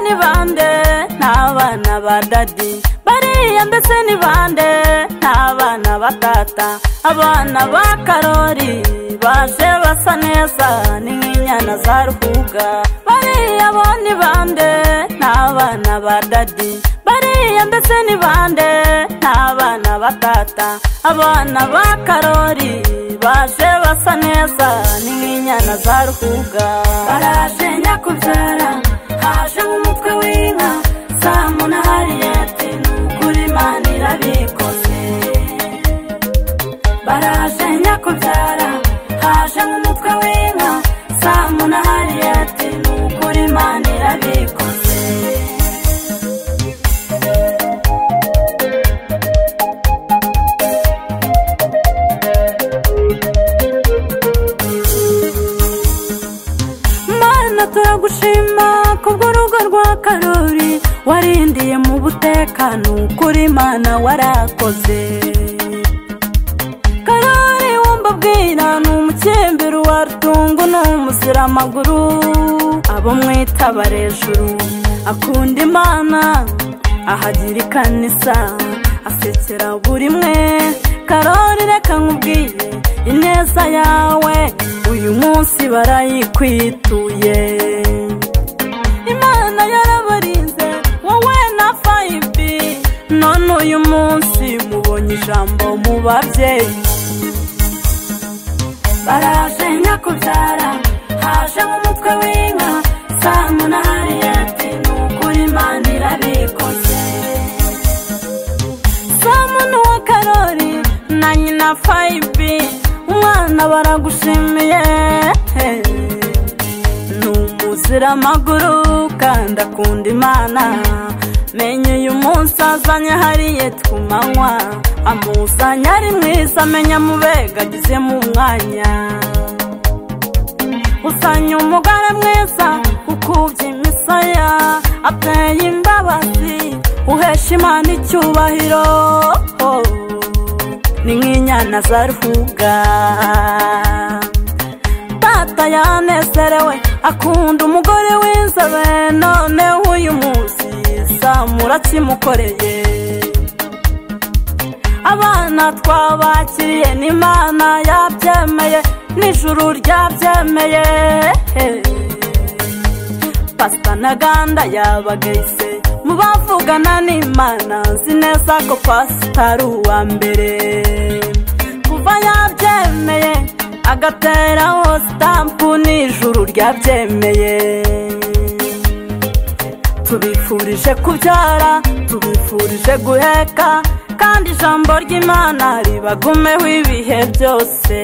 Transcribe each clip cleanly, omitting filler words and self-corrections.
ni bande n'abana ba dadi bariya mbese ni bande n'abana ba tata abana ba Karori baje basa neza ni nk'inyana za Ruhuga bariya bo ni bande n'abana ba dadi bariya mbese ni bande n'abana ba tata abana ba Karori baje basa neza ni nk'inyana za Ruhuga baraje nyakubyara haje umutwe w'inka Samuna Hariyete n'ukuri Imana irabikoze baraje nyakubyara haje umutwe w'inka Samuna Hariyete n'ukuri Imana irabikoze turagushima kubw'urugo rwa Karori warindiye mu butekano kuri Imana warakoze Karori wumva bwira n'umukembero wa Rutungu n'umuzira amaguru abo mwita barejuru akunda Imana ahagira ikanisa asekera buri mwe Karori reka nkubwire ineza yawe uyu munsi barayikwituye Imana yarabarinze wowe na 5B none uyu munsi mubonye ijambo mu babyeyi baraje nyakubyara haje umutwe w'inka Samuna Hariyete n'ukuri Imana irabikoze Samuna wa Karori na nyina 5B umwana baragushimiye n'umuzira amaguru kandi akunda Imana menye uyu munsi azanye Hariyete ku manywa amuzanye ari mwiza amenya mubega agize mu mwanya usanye umugore mwiza ukubye imisaya ateye imbabazi uhesha Imana icyubahiro ni nk'inyana za Ruhuga tata yanezerewe akunda umugore w'inzobe none uyu munsi Samura kimukoreye abana twabakiriye n'Imana yabyemeye n'ijuru ryabyemeye Pastor Ntaganda yabagayise mu bavugana n'Imana nzi neza ko Pastor uwa mbere kuva yabyemeye agateraho stamp n'ijuru ryabyemeye tubifurije kubyara tubifurije guheka kandi ijambo ry'Imana ribagumeho ibihe byose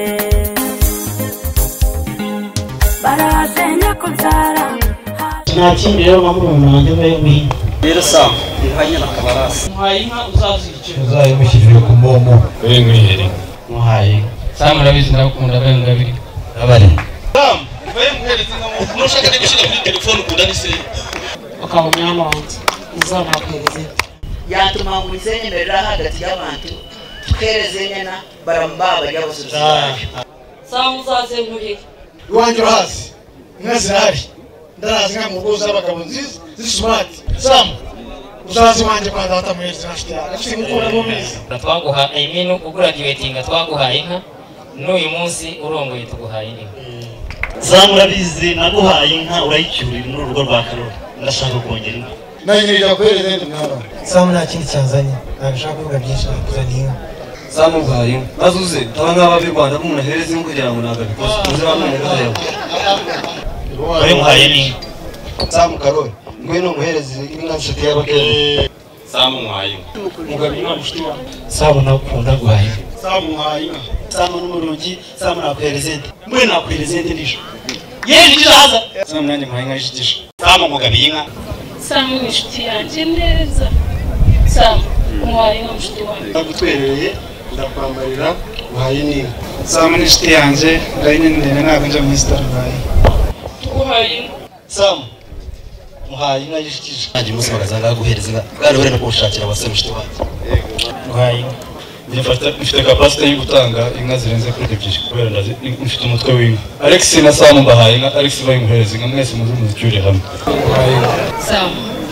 baraje nyakubyara nta kindi rero mpamvu wanjye wewe rero Sam ihanye na Kabarasi muhaye inka uzazikira uzayimushyirire ku mbomo wewe mwihere muhaye Sam urabizi ndakunda ngabiri abari Sam wewe muhereze inka mushaka no gushyira kuri telefone ukunda ni se ukaba umwana wanjye uzanakwirize yatuma mu isenyemerera hagati y'abantu twereze nyena barambaba y'abasubiza Sam uzaze nkuriye iwanjye urahazi inka zirahari ndarazi nka mu rugo z'abagabo nziza zismart Sam uzazi wanjye kwa data muhereze nka shiti afite mukura mu mezi twaguha iminu uguraduatinga twaguhaye inka n'uyu munsi urongoye tuguhaye inka Sam urabizi naguhaye inka urayicyurira muri urugo rwa Karori ndashaka kongera inka nayirira kwereza ndi mwana Sam nta kindi cyanzanye ntabishaka kuvuga byinshi kuzana inka Sam ubaye mazuze tabanga aba Rwanda umuntu ahereza inka kugira ngo nagabikoze uze bamwe rero wewe muhaye n'inka Sam Karori ngwino muhereze inka nshuti y'abakene Sam muhaye mugabe inka mushiti wa Sam nakunda guhaye Sam muhaye inka Sam n'umurungi Sam nakwereze ndi mwe nakwereze ndi nisho yeje kizaza Sam nanjye muhaye inka yishitisha Sam mugabe inka Sam ni inshuti yanjye neza Sam umuhaye inka mushiti wanjye ndagutwerereye ndakwambarira muhaye n'inka Sam ni inshuti yanjye ndayinendene ntabwo njya muri Starbucks tuguhaye inka Sam muhaye inka yishikije kandi umunsi bagazanga guhereza inka bwari bari no kushakira abasore mushiti wanjye muhaye inka mfite capacity yo gutanga inka zirenze kuri ebyiri kubera ndazi mfite umutwe w'inka Alex na Sam mbahaye inka Alex bayimuhereza inka mwese muzi muzicyure hamwe Sam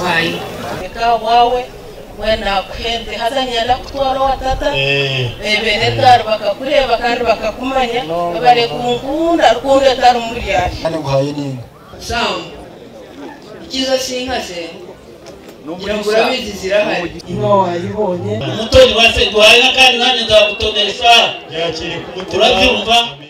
wayi ka wawe wena kwende hazanyenda kutwara watata bene bakakureba kandi bakakumanya bare kunkunda rukunde tari muri yaje kandi guhaye ni samu ikiza sinkaze ngira bizi zirahari inka wayibonye umutoni wase duhaye kandi nkanjye nzagutonesha urabyumva